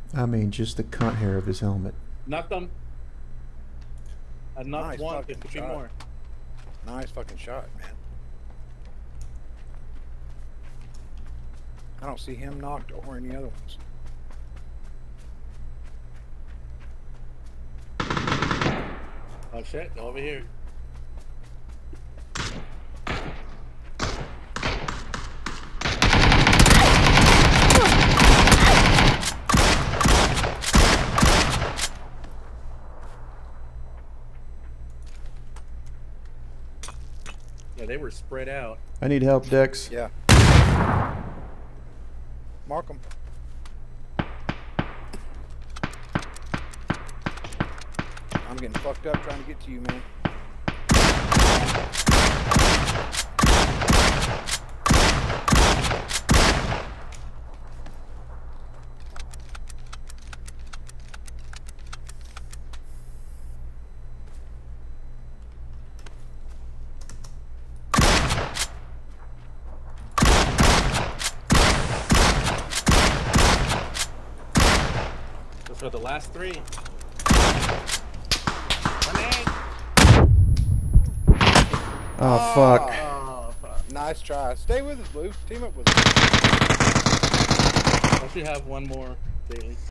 I mean, just the cunt hair of his helmet. Knocked them. I knocked Nice one, fucking there's three shot. more. Nice fucking shot, man. I don't see him knocked or any other ones. Oh shit, over here. Yeah, they were spread out. I need help, Dex. Yeah. Mark them. I'm getting fucked up trying to get to you, man. Those are the last three. Oh, fuck. Oh, fuck. Nice try. Stay with us, Blue. Team up with us. I should have one more daily.